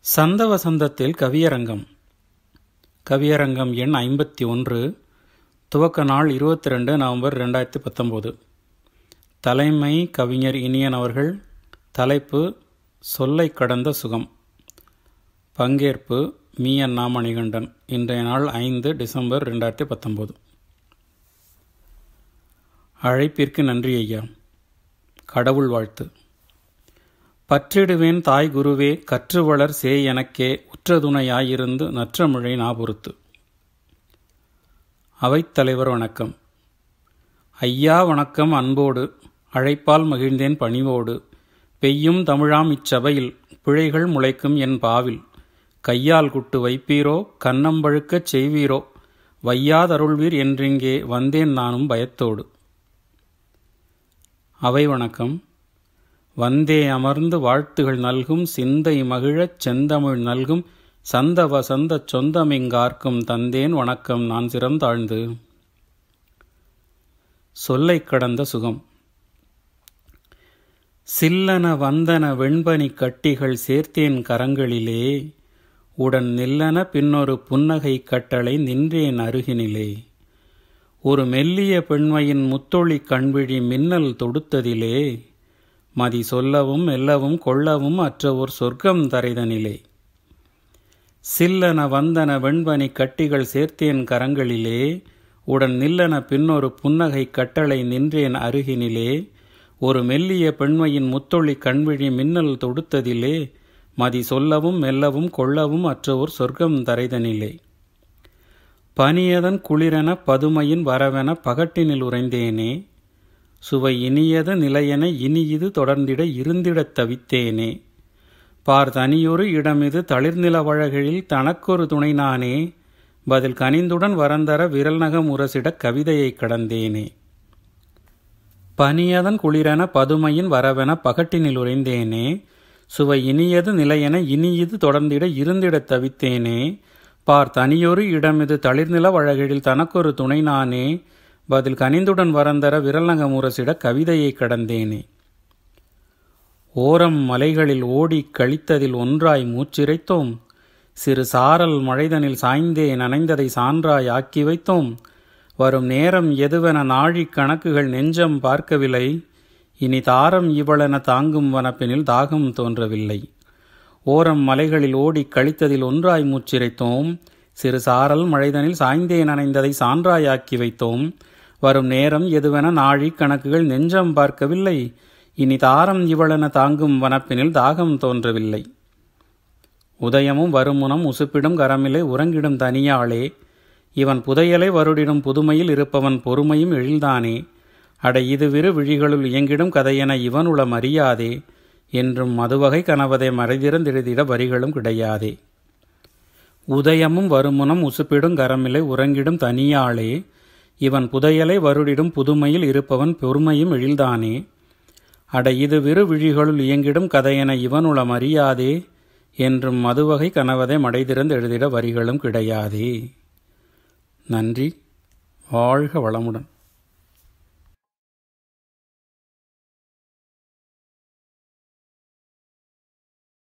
சந்தவசந்தத்தில் கவியரங்கம். கவியரங்கம் எண் 51. துவக்க நாள் 22 நவம்பர் 2019. தலைமை கவிஞர் இனியன் அவர்கள். தலைப்பு சொல்லை கடந்த சுகம். பங்கேற்பு மீயன் நாமணிகண்டன். இன்றைய நாள் 5 டிசம்பர் 2019. அழைப்பிற்கு நன்றி ஐயா. கடவுள் வாழ்த்து. பற்றிடுவேன் தாய் குருவே, கற்று வளர் சே எனக்கே, உற்றதுணையாயிருந்து நற்றமிழை நாபொருத்து. அவைத்தலைவர் வணக்கம். ஐயா வணக்கம் அன்போடு, அழைப்பால் மகிழ்ந்தேன் பணிவோடு. பெய்யும் தமிழாம் இச்சபையில் பிழைகள் முளைக்கும் என் பாவில். கையால் குட்டு வைப்பீரோ, கன்னம்பழுக்கச் செய்வீரோ, வையாதருள்வீர் என்றிங்கே வந்தேன் நானும் பயத்தோடு. அவை வணக்கம். வந்தே அமர்ந்து வாழ்த்துகள் நல்கும் சிந்தை மகிழச் செந்தமிழ் நல்கும் சந்தவ சந்தச் சொந்தமிங்கார்க்கும் தந்தேன் வணக்கம் நான் சிறந்தாழ்ந்து. சொல்லை கடந்த சுகம். சில்லன வந்தன வெண்பனி கட்டிகள் சேர்த்தேன் கரங்களிலே, உடன் நில்லன பின்னொரு புன்னகை கட்டளை நின்றேன் அருகினிலே. ஒரு மெல்லிய பெண்மையின் முத்தொளி கண்விழி மின்னல் தொடுத்ததிலே, மதி சொல்லவும் மெல்லவும் கொள்ளவும் அற்ற ஒரு சொர்க்கம் தரைதனிலே. சில்லன வந்தன வெண்பனி கட்டிகள் சேர்த்தேன் கரங்களிலே, உடன் நில்லன பின்னொரு புன்னகை கட்டளை நின்றேன் அருகினிலே. ஒரு மெல்லிய பெண்மையின் முத்தொளி கண்விழி மின்னல் தொடுத்ததிலே, மதி சொல்லவும் மெல்லவும் கொள்ளவும் அற்ற ஒரு சொர்க்கம் தரைதனிலே. பனியதன் குளிரென பதுமையின் வரவென பகட்டினில் உறைந்தேனே, சுவை இனியது நிலையென இனியிது தொடர்ந்திட இருந்திடத் தவித்தேனே. பார் தனியொரு இடமிது தளிர்நில வழகில் தனக்கொரு துணை நானே, பதில் கனிந்துடன் வரந்தர விரல் நகம் உரசிடக் கவிதையை கடந்தேனே. பனியதன் குளிரென பதுமையின் வரவென பகட்டினில் உறைந்தேனே, சுவை இனியது நிலையென இனியிது தொடர்ந்திட இருந்திடத் தவித்தேனே. பார் தனியொரு இடமிது தளிர்நில வழகில் தனக்கொரு துணை நானே, பதில் கனிந்துடன் வரந்தர விரல்நக முரசிட கவிதையை கடந்தேனே. ஓரம் மலைகளில் ஓடி கழித்ததில் ஒன்றாய் மூச்சிரைத்தோம், சிறு சாரல் மழைதனில் சாய்ந்தே நனைந்ததை சான்றாய் ஆக்கி வைத்தோம். வரும் நேரம் எதுவென நாழி கணக்குகள் நெஞ்சம் பார்க்கவில்லை, இனி தாரம் இவளென தாங்கும் வனப்பினில் தாகம் தோன்றவில்லை. ஓரம் மலைகளில் ஓடி கழித்ததில் ஒன்றாய் மூச்சிரைத்தோம், சிறு சாரல் மழைதனில் சாய்ந்தே நனைந்ததை சான்றாய் ஆக்கி வைத்தோம். வரும் நேரம் எதுவென நாழி கணக்குகள் நெஞ்சம் பார்க்கவில்லை, இனி தாரம் இவளென தாங்கும் வனப்பினில் தாகம் தோன்றவில்லை. உதயமும் வருமுனம் உசுப்பிடும் கரமிலே உறங்கிடும் தனியாளே, இவன் புதையலை வருடிடும் புதுமையில் இருப்பவன் பொறுமையும் எழில்தானே. அடை இதுவிரு விழிகளுள் இயங்கிடும் கதையென இவனுள மரியாதே, என்றும் மதுவகை கனவதை மறைதிறந்தெழுதிட வரிகளும் கிடையாதே. உதயமும் வருமுனம் உசுப்பிடும் கரமிலே உறங்கிடும் தனியாளே, இவன் புதையலை வருடிடும் புதுமையில் இருப்பவன் பொறுமையும் எழில்தானே. அடை இதுவிரு விழிகளுள் இயங்கிடும் கதையென இவனுள மரியாதே, என்றும் மதுவகை கனவதை மடைதிறந்து எழுதிட வரிகளும் கிடையாதே. நன்றி. வாழ்க வளமுடன்.